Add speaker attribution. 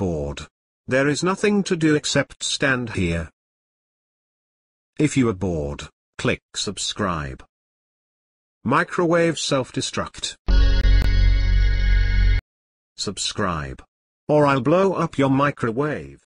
Speaker 1: bored. There is nothing to do except stand here. If you are bored, click subscribe. Microwave self-destruct. Subscribe. Or I'll blow up your microwave.